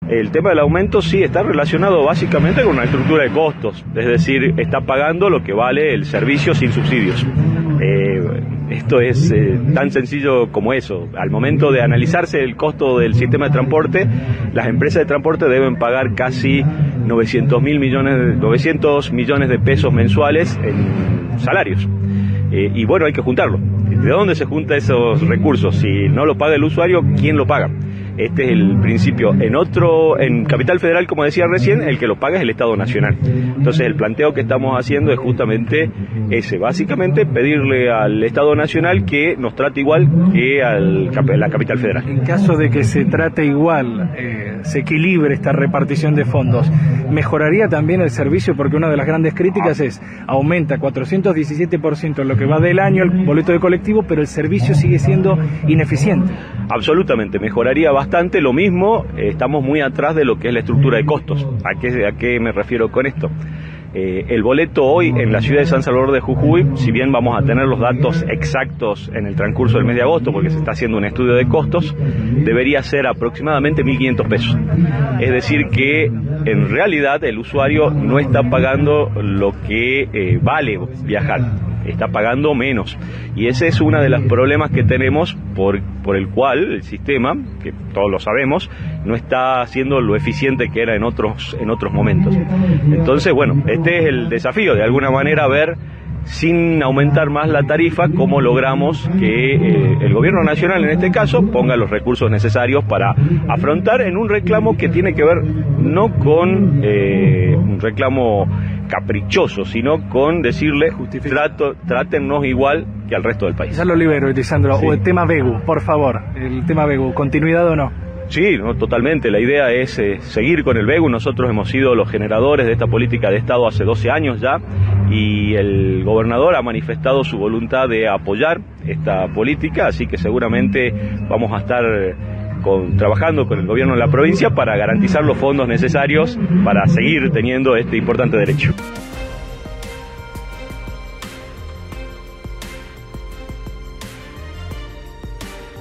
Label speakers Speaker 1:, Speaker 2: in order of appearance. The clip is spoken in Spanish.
Speaker 1: El tema del aumento sí está relacionado básicamente con una estructura de costos, es decir, está pagando lo que vale el servicio sin subsidios. Esto es tan sencillo como eso. Al momento de analizarse el costo del sistema de transporte, las empresas de transporte deben pagar casi 900 millones de pesos mensuales en salarios. Y bueno, hay que juntarlo. ¿De dónde se juntan esos recursos? Si no lo paga el usuario, ¿quién lo paga? Este es el principio. En Capital Federal, como decía recién, el que lo paga es el Estado Nacional. Entonces el planteo que estamos haciendo es justamente ese, básicamente pedirle al Estado Nacional que nos trate igual que a la Capital Federal.
Speaker 2: En caso de que se trate igual, se equilibre esta repartición de fondos, ¿mejoraría también el servicio? Porque una de las grandes críticas es, aumenta 417% en lo que va del año el boleto de colectivo, pero el servicio sigue siendo ineficiente.
Speaker 1: Absolutamente, mejoraría bastante. Lo mismo, estamos muy atrás de lo que es la estructura de costos. ¿A qué me refiero con esto? El boleto hoy en la ciudad de San Salvador de Jujuy, si bien vamos a tener los datos exactos en el transcurso del mes de agosto, porque se está haciendo un estudio de costos, debería ser aproximadamente 1.500 pesos. Es decir que en realidad el usuario no está pagando lo que vale viajar, está pagando menos. Y ese es uno de los problemas que tenemos por el cual el sistema, que todos lo sabemos, no está siendo lo eficiente que era en otros momentos. Entonces, bueno, este es el desafío, de alguna manera ver, sin aumentar más la tarifa, cómo logramos que el gobierno nacional, en este caso, ponga los recursos necesarios para afrontar en un reclamo que tiene que ver no con un reclamo caprichoso, sino con decirle, trátennos igual que al resto del país.
Speaker 2: Ya lo libero, Lisandro.
Speaker 1: Sí.
Speaker 2: O el tema Begu, por favor, el tema Begu, ¿continuidad o no?
Speaker 1: Sí, no, totalmente. La idea es seguir con el Begu. Nosotros hemos sido los generadores de esta política de Estado hace 12 años ya, y el gobernador ha manifestado su voluntad de apoyar esta política, así que seguramente vamos a estar trabajando con el gobierno de la provincia para garantizar los fondos necesarios para seguir teniendo este importante derecho.